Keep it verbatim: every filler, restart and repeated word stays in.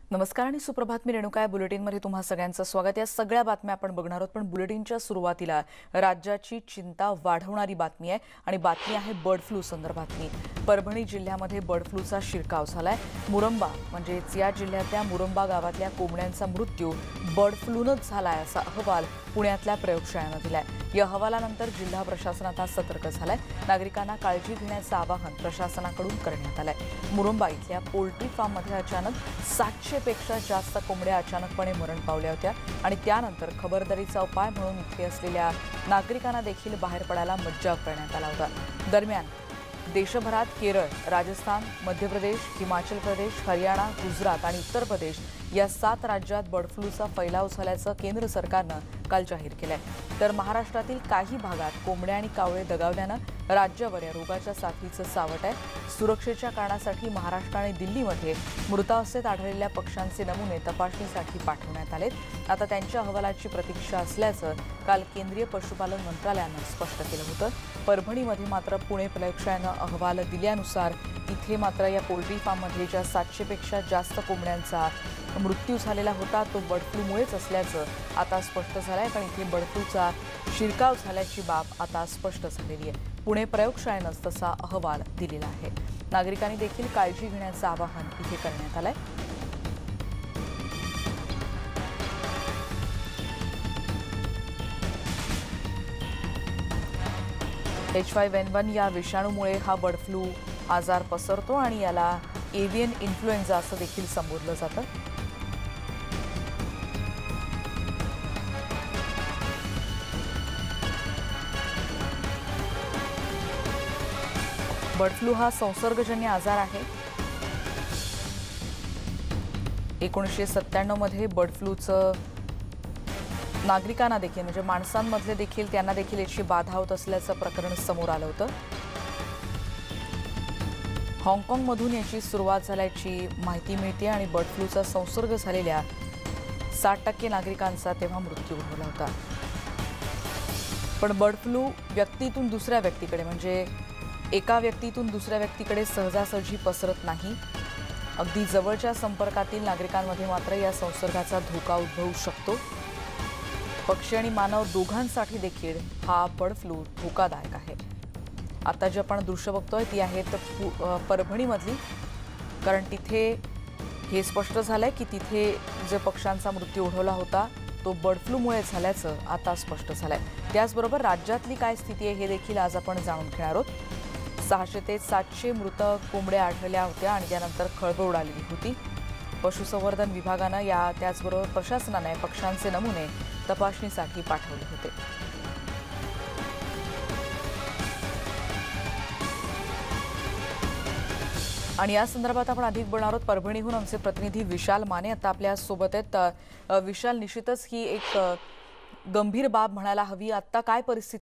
नमस्कार आणि सुप्रभात. मी रेणुका. बुलेटिन मध्ये तुम्हा सगळ्यांचं स्वागत. या सगळ्या बातम्या आपण बघणार आहोत, पण बुलेटिनच्या सुरुवातीला राज्याची चिंता वाढवणारी बातमी आहे आणि बातमी आहे बर्ड फ्लू संदर्भातली. परभणी जिल्ह्यामध्ये बर्ड फ्लूचा शिरकाव झालाय. मुरंबा म्हणजेच या जिल्ह्यातल्या मुरंबा गावातल्या कोंबड्यांचा मृत्यू बर्ड फ्लूनच झालाय असा अहवाल पुण्यातल्या प्रयोगशाळेनं दिलाय. या अहवालानंतर जिल्हा प्रशासन आता सतर्क झालंय. नागरिकांना काळजी घेण्याचं आवाहन प्रशासनाकडून करण्यात आलंय. मुरंबा इथल्या पोल्ट्री फार्ममध्ये अचानक सातशे पेक्षा जास्त कोंबड्या अचानकपणे मरण पावल्या होत्या आणि त्यानंतर खबरदारीचा उपाय म्हणून इथे असलेल्या नागरिकांना देखील बाहेर पडायला मज्जाव करण्यात आला होता. दरम्यान देशभरात केरळ, राजस्थान, मध्य प्रदेश, हिमाचल प्रदेश, हरियाणा, गुजरात आणि उत्तर प्रदेश या सात राज्यात बर्ड फ्लूचा फैलाव झाल्याचं केंद्र सरकारनं काल जाहीर केलंय. तर महाराष्ट्रातील काही भागात कोंबड्या आणि कावळे दगावल्यानं राज्यावर या रोगाच्या साथीचं सावट आहे. सुरक्षेच्या कारणासाठी महाराष्ट्र आणि दिल्लीमध्ये मृतावस्थेत आढळलेल्या पक्ष्यांचे नमुने तपासणीसाठी पाठवण्यात आलेत. आता त्यांच्या अहवालाची प्रतीक्षा असल्याचं काल केंद्रीय पशुपालन मंत्रालयानं स्पष्ट केलं होतं. परभणीमध्ये मात्र पुणे प्रयोगशाळेनं अहवाल दिल्यानुसार इथे मात्र या पोल्ट्री फार्ममध्ये ज्या सातशेपेक्षा जास्त कोंबड्यांचा मृत्यू झालेला होता तो बर्ड फ्लूमुळेच असल्याचं आता स्पष्ट झालं आहे. कारण इथे बर्ड फ्लूचा शिरकाव झाल्याची बाब आता स्पष्ट झालेली आहे. पुणे प्रयोगशाळेनंच तसा अहवाल दिलेला आहे. नागरिकांनी देखील काळजी घेण्याचं आवाहन इथे करण्यात आलंय. एच फाईव्ह एन वन या विषाणूमुळे हा बर्ड फ्लू आजार पसरतो आणि याला एव्हियन इन्फ्लुएन्झा असं देखील संबोधलं जातं. बर्ड फ्लू हा संसर्गजन्य आजार आहे. एकोणीसशे सत्त्याण्णव मध्ये बर्ड फ्लूचं नागरिकांना देखील म्हणजे माणसांमधले देखील त्यांना देखील याची बाधा होत असल्याचं प्रकरण समोर आलं होतं. हाँगकाँगमधून याची सुरुवात झाल्याची माहिती मिळते आणि बर्ड फ्लूचा संसर्ग झालेल्या साठ टक्के नागरिकांचा तेव्हा मृत्यू झाला होता. पण बर्ड फ्लू व्यक्तीतून दुसऱ्या व्यक्तीकडे म्हणजे एका व्यक्तीतून दुसऱ्या व्यक्तीकडे सहजासहजी पसरत नाही. अगदी जवळच्या संपर्कातील नागरिकांमध्ये मात्र या संसर्गाचा धोका उद्भवू शकतो. पक्षी आणि मानव दोघांसाठी देखील हा बर्ड फ्लू धोकादायक आहे. आता जे आपण दृश्य बघतोय ती आहेत परभणीमधली, कारण तिथे हे स्पष्ट झालंय की तिथे जे पक्ष्यांचा मृत्यू ओढवला होता तो बर्ड फ्लूमुळे झाल्याचं आता स्पष्ट झालंय. त्याचबरोबर राज्यातली काय स्थिती आहे हे देखील आज आपण जाणून घेणार आहोत. सहाशे ते सातशे मृत कोंबड्या आढळल्या होत्या आणि त्यानंतर खळबळ उडालेली होती. पशुसंवर्धन विभागानं या त्याचबरोबर प्रशासनाने पक्ष्यांचे नमुने तपासणीसाठी पाठवले होते. आणि या संदर्भात आपण अधिक बोलणार आहोत. परभणीहून आमचे प्रतिनिधी विशाल माने आता आपल्या सोबत आहेत. विशाल, निश्चितच ही एक गंभीर बाब म्हणायला हवी. आता काय परिस्थिती